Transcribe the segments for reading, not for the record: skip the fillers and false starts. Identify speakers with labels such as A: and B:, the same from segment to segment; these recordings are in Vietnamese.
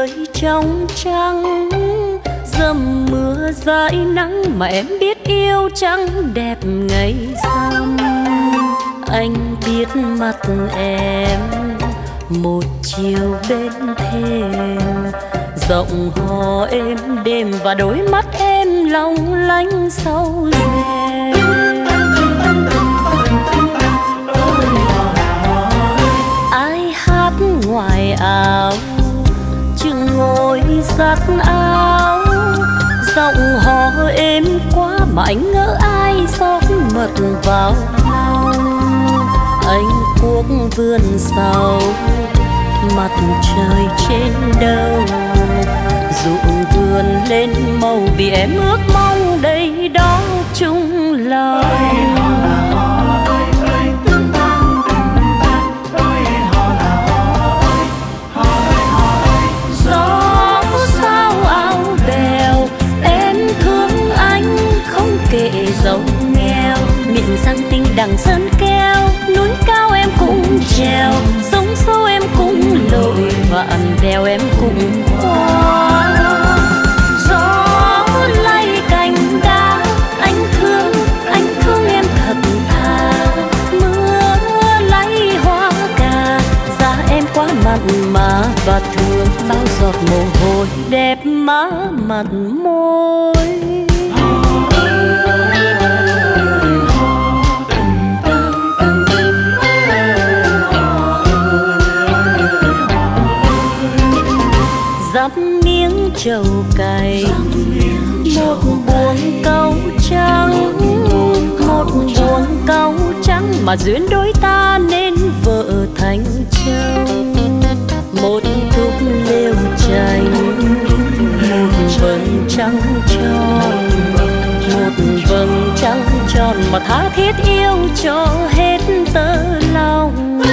A: người trong trắng, dầm mưa dãi nắng mà em biết yêu trắng đẹp ngày rằm. Anh biết mặt em một chiều bên thềm, giọng hò êm đêm và đôi mắt em long lanh sau rèm. Ai hát ngoài áo chừng ngồi giặt áo, giọng hò êm quá mà anh ngỡ ai xót mật vào lòng. Anh cuốc vườn sau mặt trời trên đâu, ruộng vườn lên màu vì em ước mong đây đó chung lòng. Gió sao áo bèo em thương anh không kể giàu nghèo, miệng sang tinh đằng sơn keo, núi cao em cũng trèo, sông sâu em cũng lội, vạn đèo em cũng qua. Gió lay cành đá anh thương em thật thà, mưa lay hoa cà da em quá mặn mà, và thương bao giọt mồ hôi đẹp má mặt môi. Dắp miếng trầu cày một buồng cau trắng, một buồng cau trắng mà duyên đôi ta nên vợ thành chồng. Một thúc liêu chanh, một vầng trăng tròn, một vầng trăng tròn mà tha thiết yêu cho hết tơ lòng.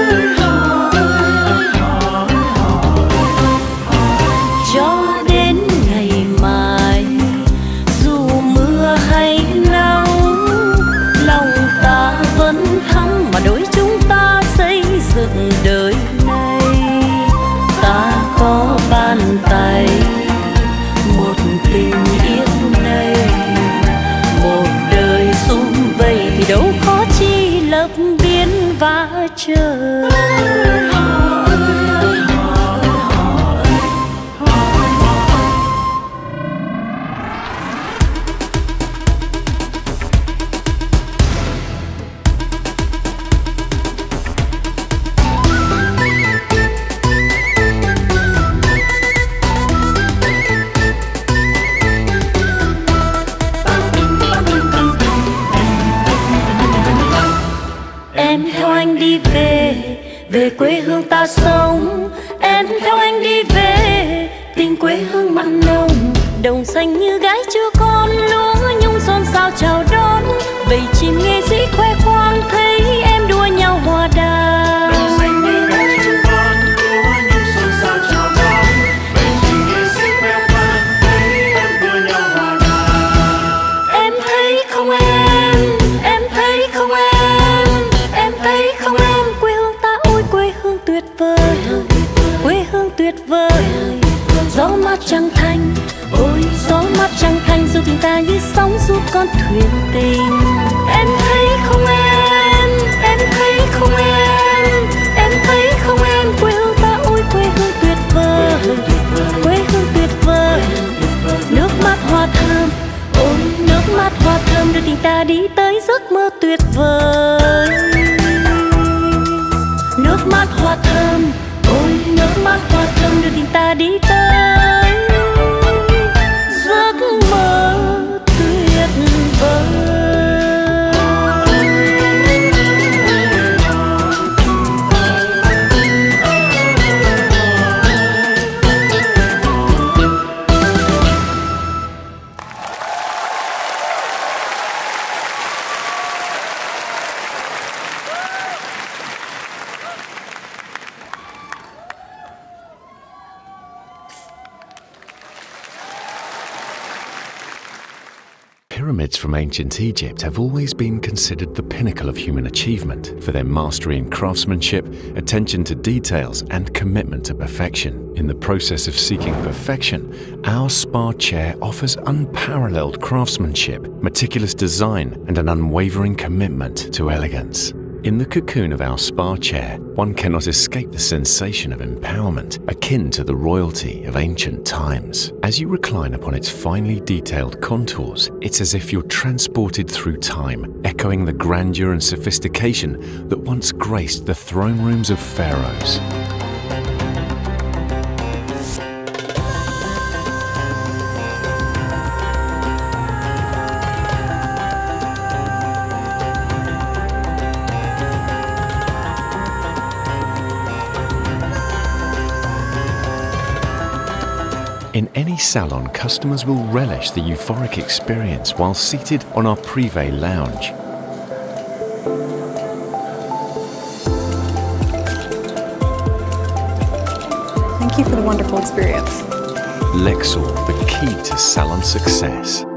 A: Cho đến ngày mai dù mưa hay nắng, lòng ta vẫn thắm mà đôi chúng ta xây dựng đời này. Ta có bàn tay một tình yêu này, một đời sum vầy thì đâu khó chi lấp biển và trời. Về quê hương ta sống, em theo anh đi về tình quê hương mặn nồng. Đồng xanh như gái chưa con, lúa nhung xôn xao chào đón. Bầy chim nghệ sĩ khoe khoang thấy em đua nhau hoa đào. Đồng xanh như gái chưa con, lúa nhung xôn xao chào đón. Bầy chim nghệ sĩ khoe khoang thấy em đua nhau hoa đào. Em thấy không em thấy không em thấy không em, quê hương ta ôi quê hương tuyệt vời, quê hương tuyệt vời. Gió mát trăng thanh, ôi gió mát trăng thanh giúp tình ta như sóng giúp con thuyền tình. Em thấy không em thấy không em thấy không em, quê hương ta ôi quê hương tuyệt vời, quê hương tuyệt vời. Nước mắt hoa thơm, ôi nước mắt hoa thơm đưa tình ta đi tới giấc mơ tuyệt vời. Nước mắt hoa thơm, ôi nước mắt hoa thơm đưa tình ta đi tới giấc mơ tuyệt vời.
B: pyramids from ancient Egypt have always been considered the pinnacle of human achievement for their mastery in craftsmanship, attention to details, and commitment to perfection. In the process of seeking perfection, our spa chair offers unparalleled craftsmanship, meticulous design, and an unwavering commitment to elegance. In the cocoon of our spa chair, one cannot escape the sensation of empowerment akin to the royalty of ancient times. As you recline upon its finely detailed contours, it's as if you're transported through time, echoing the grandeur and sophistication that once graced the throne rooms of pharaohs. In any salon, customers will relish the euphoric experience while seated on our Privé lounge.
C: Thank you for the wonderful experience.
B: Lexor, the key to salon success.